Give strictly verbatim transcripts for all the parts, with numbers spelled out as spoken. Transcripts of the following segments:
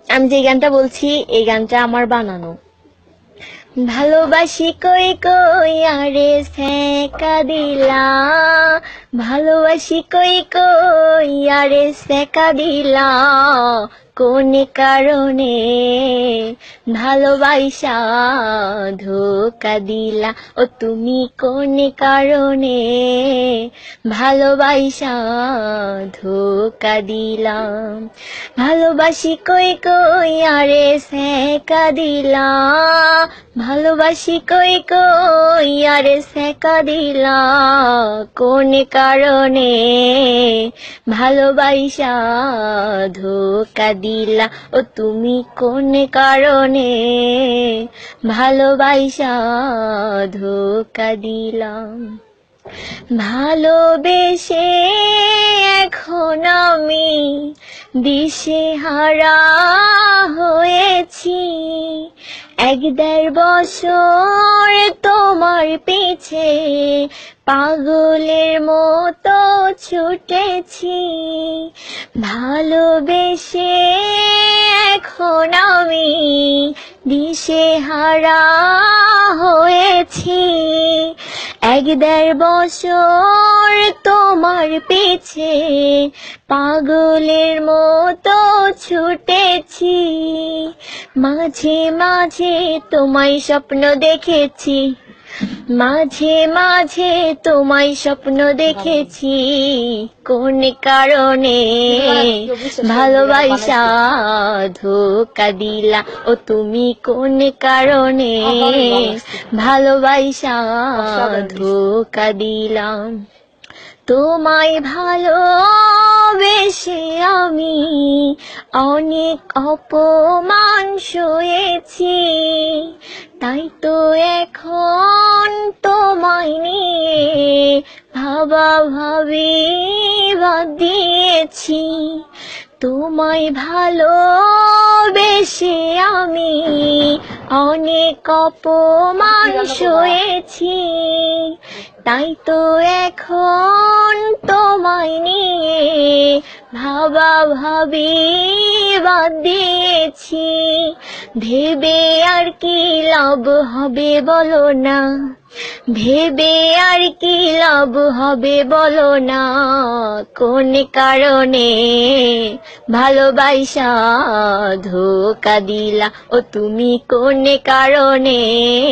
আমি যে গানটা বলছি এই গানটা আমার বানানো। ভালোবাসি কই কই আরে সেকা দিলা, ভালোবাসি কই কই আরে সেকা দিলা, কোন কারণে ভালোবাসা ধোকা দিলা, ও তুমি কোন কারণে ভালোবাসা ধোকা দিলাম। ভালোবাসি কই কই আরে সেকা দিলা, ভালোবাসি কই কই আরে সেকা দিলা, কোন কারণে ভালোবাসা ধোকা দিলা, ও তুমি কোন কারণে ভালোবাসা ধোকা দিলাম। ভালোবেসে এখন আমি দিশেহারা হয়েছি, এক দেড় বছর তোমার পিছে পাগলের মতো ছুটেছি। ভালোবেসে এখন আমি দিশেহারা হয়েছি, এক দেড় বছর তোমার পিছে পাগলের মতো ছুটেছি। মাঝে মাঝে তোমায় স্বপ্ন দেখেছি, মাঝে মাঝে তোমায় স্বপ্ন দেখেছি, কোন কারণে ভালোবাসা ধোকা দিলা, ও তুমি কোন কারণে ভালোবাসা ধোকা দিলাম। তোমায় ভালোবেসে আমি অনেক অপমান সয়েছি, তাই তো এখন তোমায় নিয়ে ভাবাভাবি বাদ দিয়েছি। তোমায় ভালোবেসে আমি অনেক অপমান সয়েছি, তাই তো এখন তোমায় নিয়ে ভাবাভাবি বাদ দিয়েছি। ভেবে আর কি লাভ হবে বলো না, ভেবে আর কি লাভ হবে বলো না, কোন কারণে ভালোবাসা ধোকা দিলা, ও তুমি কোন কারণে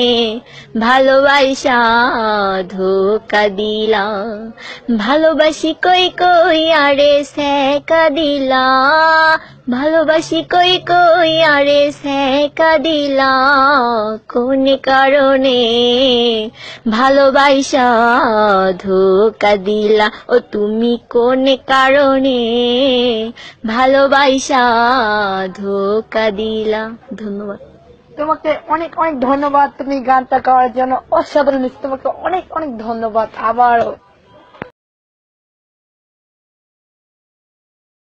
ভালোবাসা ধোকা দিলা। ভালোবাসি কই কই আরে সেকা দিলা, ভালোবাসি কই কই আরে সেকা দিলা, কোন কারণে ভালোবাসা ধোকা দিলা, ও তুমি কোন কারণে ভালোবাসা ধোকা দিলা। ধন্যবাদ। তোমাকে অনেক অনেক ধন্যবাদ, তুমি গানটা গাওয়ার জন্য অসাধারণ। তোমাকে অনেক অনেক ধন্যবাদ আবারও।